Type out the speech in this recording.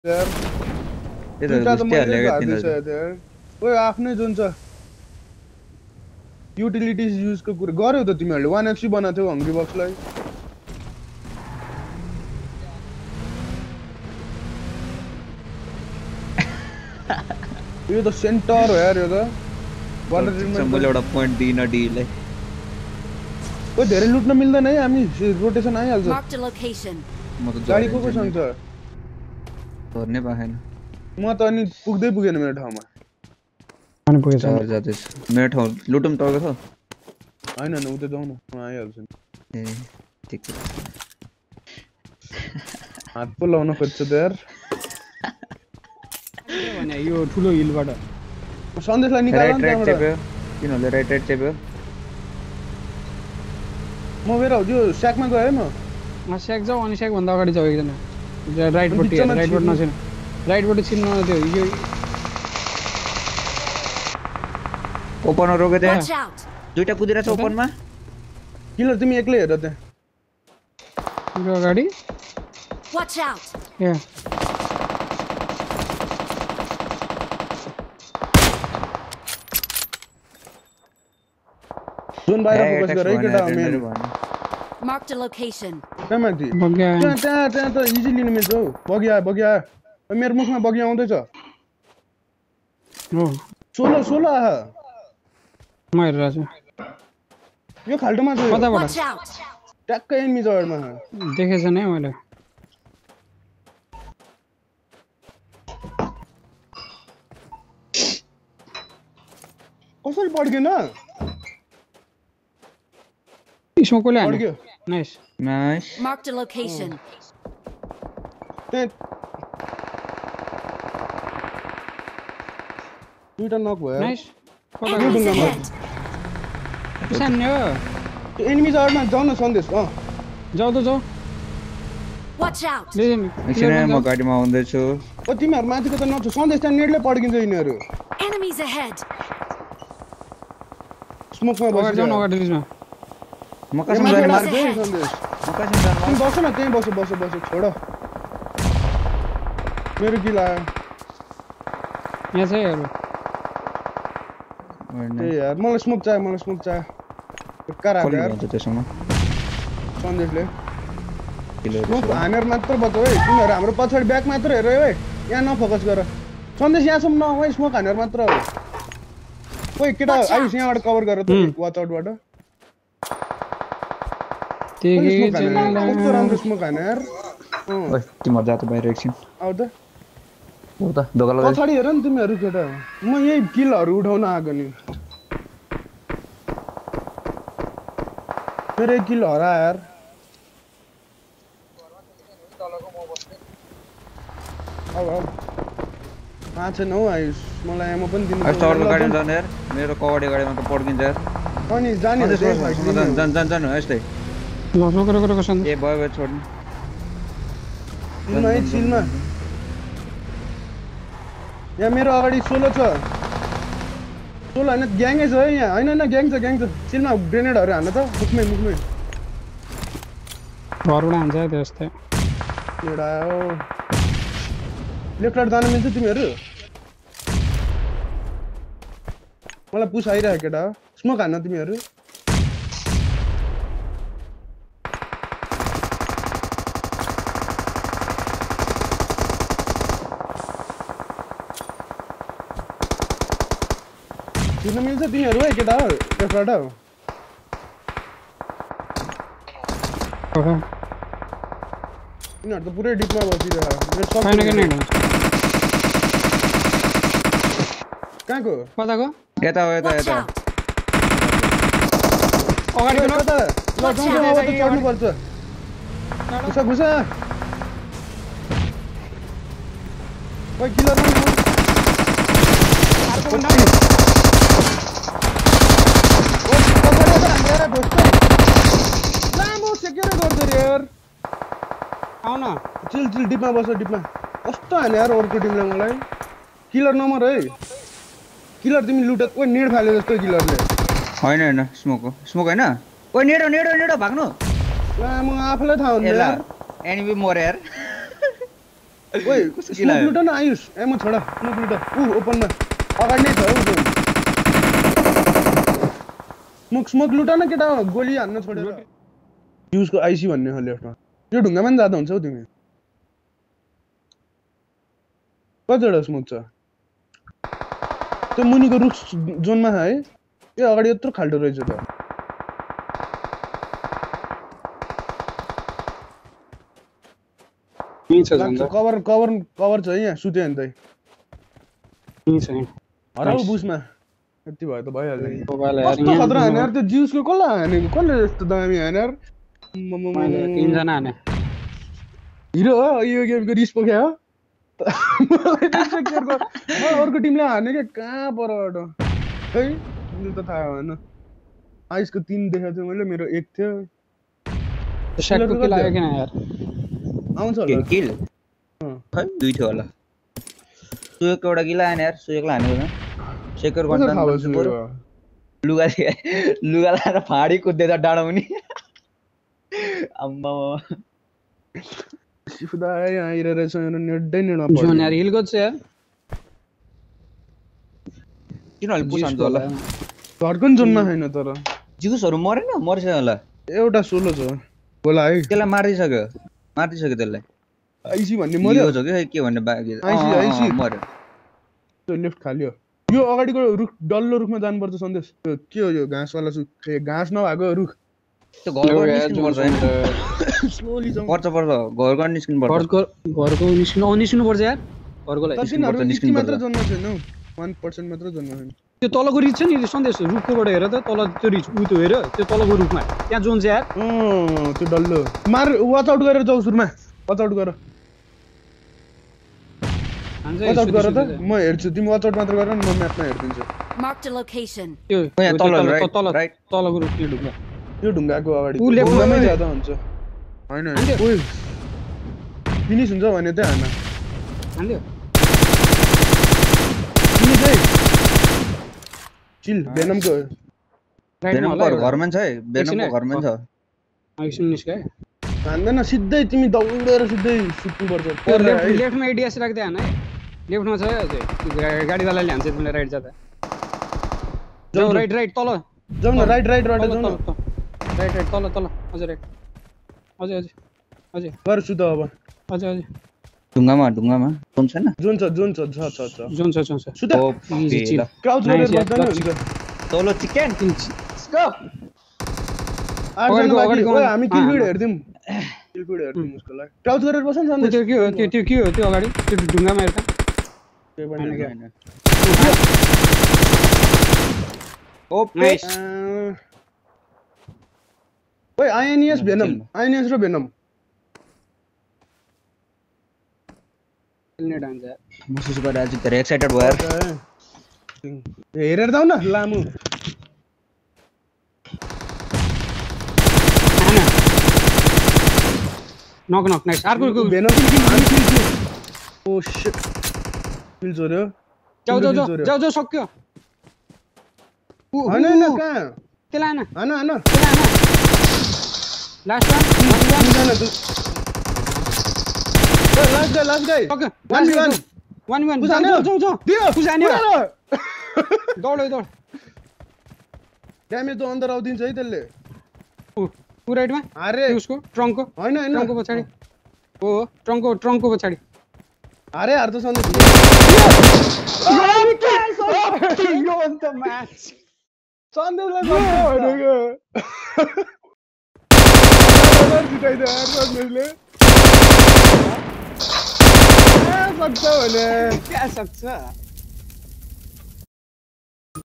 यार दुईटा त मैले हार्दैछ यार ओए आफ्नै जुन छ युटिलिटिज युजको कुरा गर्यौ त तिमीहरुले 1xc बनाथ्यौ हंग्री बक्सलाई यो त सेन्टर हो यार यो त वाटर ट्रिटमेन्ट मैले एउटा पोइन्ट दिइन डीलाई ओ धेरै लुट्न मिल्दैन है हामी रोटेसन आइहाल्छ म त गाडी को सँग छ धर्ने पाएन म त अनि पुग्दै पुगेन मेरो ठाउँमा अनि पुगेछ जादैछ मेरो ठाउँ लुटम टर्को छ हैन न उतै जाऊ न म आइहाल्छु ए ठीक छ हात पो लाउन खोज्छ त यार भने यो ठुलो हिलबाट सन्देशलाई निकाल न त्यहाँबाट किनले राइट चेप्यो म मेरो यो स्याकमा गए म स्याक जाऊ अनि स्याक भन्दा अगाडि जाऊ एकजना राइटपट्टि राइटपट्टि नछिन राइटपट्टि छिन न त्यो यो ओपन रोके त्यहाँ दुईटा कुदिरा छ ओपनमा किलर तिमी एक्लै हेर त्यहाँ यो अगाडि Watch out. Yeah. जोन बाहिर फोकस गर है केटा मेन Mark the location. कमाथि त्यहाँ त इजी लिन मिल्छ हौ बगिया मेरो मुखमा बगिया आउँदैछ हो 16 आहा म हेरिरहेछु यो खाल्टोमा छ कताबाट ट्याक्कै एनिमी जडमा देखेछ नि मैले कसरी पड्केन स्मोकले हान्यो नाइस Mark the location. दुईटा नक भयो नाइस कता Enemies ahead. सान्ने हो त्यो एनिमी जडमा जाऊ न सन्देश जाऊ त जाऊ Watch out. एकछिन म गाडीमा आउँदै छु ओ तिमीहरु माथिको त नछ सन्देश त्यहाँ नेडले पड्किन्छ यिनीहरु Enemies ahead. स्मोकमा अगाडि जाऊ न अगाडि दिसमा म कसम गरे मार दे सन्देश तिमी बस न त्यही बस छोड मेरो किल आयो यहाँ छ यार ए यार मलाई स्मोक चाहियो बेकार आयो यार त्यसमा सन्देशले स्मोक हानेर मात्र बचाऊ है तिमीहरु हाम्रो पछाडी ब्याक मात्र हेर है यहाँ नफोकस गर सन्देश यहाँसम्म नआऊ है स्मोक हानेर मात्र हो ओइ केटा आइस यहाँबाट कभर गर त वाच आउटबाट राम्रो स्मोक हाने यार ओइ तिम्रो जात बाहिर एकछिन आउ त दोकान लगा पछाडी हेर नि तिमीहरु केटा म यही किलहरु उठाउन आएको नि फेरि किल हरा यार अब माछे नौ आइस मलाई एमो पनि दिनु पर्छ अर्को गाडीमा जाने यार मेरो कवाडी गाडीमा त पड्किन्छ यार अनि जाने जान यस्तै ल रोक सन्देश ए भयो छोड्नु चिलमा यहाँ मेरो अगाडि 16 छ 16 हैन ग्याङै छ है यहाँ हैन ग्याङ छ चिलमा ग्रेनेडहरु हान्न त मुखमै घरबाट हान्छ त्यस्तै एउटा हो लेफ्टबाट जान मिल्छ तिमीहरु मलाई पुस आइरहेको केटा स्मोक हान्न तिमीहरु किन मिल्छ तिमीहरु है केटा लेफ्टबाट ओके यिनीहरु त पुरै डिपमा बसिरहेको छैन के नि कहाँको कताको यता Watch out. अगाडि कता ल जाउँ अब त चढ्नु पर्छ घुसा ओइ किलर लामो सेकेर गर्छ रे यार आउ न चिल डिपमा बस डिपमा कस्तो हाने यार अर्को टिमले मलाई किलर नम्बर है किलर तिमी लुट ओइ नेड फाल्यो जस्तो किलरले हैन स्मोक हैन ओइ नेडो भाग्नु ला म आफैलाई थाहा हुन्न यार एनिमी मरे यार ओइ स्मोक लुट न आयुष एमो छोडा स्मोक लुट ओपनमा अगाडि नै छ स्मोक लुट न केटा गोली हान्न छोडेर युजको आइसी भन्ने हो लेफ्टमा यो ढुङ्गामा नि जाँदा हुन्छ हौ तिमी कतिवटा स्मोक छ त्यो मुनिको रुख जोनमा छ है यो अगाडि यत्रो खाल्टो रहेछ त कभर छ यहाँ सुत्यो नि त हराउ बुसमा यति भयो त भइहाल्छ कस्तो खतरा हाने यार त्यो जिउसको कसलाई हानेको कसले यस्तो दामी हाने यार तीनजना हाने हिरो हो यो गेमको रिस पोख्या हो अर्को टिमले हाने क्या कहाँ परबाट है त थाहा भएन आइसको 3 देखाएको थियो मैले मेरो 1 थियो आउँछ होला किल खै 2 थियो होला सुएको एउटा किल हाने यार सुएकोलाई हानेको छ सेकर गर्दा लुगा लाएर फाडी कुद्दैछ डाँडा मुनि अम्मा सिफुदा आइरहेछ नेड्दै नेड जोन यार हिल गर्छ यार किन अलि पुछान्छ होला घरको जोनमा छैन तर जिउसहरु मरेन मर्छ होला एउटा सोलो छ बोला है त्यसलाई मारिसक्यो त्यसलाई आइसी भन्ने मर्यो छ के भन्ने बाकी आइसी मर्यो त्यो लेफ्ट खालियो यो अगाडिको रुख डल्लो रुखमा जानुपर्छ सन्देश के हो यो घाँसवाला घाँस नभएको रुख त्यो घरको निस्किनु पर्छ हैन स्लोली जाऊ पर्छ घरको निस्किनु पर्छ घरको निस्किनु पर्छ यार घरकोलाई तिनीहरु निस्कि मात्र जन्म छैन 1% मात्र जन्म छैन त्यो तलको रिच छ नि सन्देश रुखकोबाट हेर त तल त्यो रिच उ त्यो हेर त्यो तलको रुखमा त्यहाँ जोन छ यार त्यो डल्लो मार वाच आउट गरेर जाऊ सुरुमा वाच आउट गर त म हेर्छु तिमी वाच आउट मात्र गर न म म्यापमा हेर्दिन्छु Mark the location. त्यो तल राइट तलको रुख त्यो ढुङ्गा यो ढुङ्गाको अगाडि ढुङ्गामै ज्यादा हुन्छ हैन ओइ फिनिश हुन्छ भने त हैन हान्दियो फिनिश है चिल बेनमको घरमा छ है बेनमको घरमा छ एकछिन निस्के हान्दैन सिधै तिमी दौडेर सिधै सुत्नु पर्छ लेफ्टमा एडिएस राख्दै हान है लेफ्टमा छ अझै गाडीवालाले हान्छ तिमीलाई राइट जाँदा जाऊ राइट तल जाऊ न राइट जाऊ न राइट तल अझै राइट अझै गर सुत अब अझै ढुङ्गामा जोन छैन जोन छ सुत क्राउच गरेर बस्दैन हुन्छ तलो चिकन गो अगाडि हामी किल फिड हेर्दिम उसको लागि क्राउच गरेर बस्छ नि त्यो के हो त्यो अगाडि त्यो ढुङ्गामा हेर्दा के भन्ने ओके ओइ आइएनएस र भेनम नेट हान्छ महसुस गरेर आज धेरै एक्साइटेड भयो यार हेरेर जाऊ न लामु नक नाइस अर्को भेनम ओ शिट किल जोर्यो जाऊ सक्यो हैन कहाँ त्यसलाई हैन लास्ट गाई 1v1 दौड ड्यामेज त अन्दर आउँदिन्छ है त्यसले उ राइटमा अरे उसको ट्रङ्कको हैन ट्रङ्कको पछाडी हो ट्रङ्कको पछाडी अरे यार त सन्देश यो अन्त म्याच सन्देशलाई भनेको जिताइदियो यार सन्देशले सक्छ भने क्या सक्छ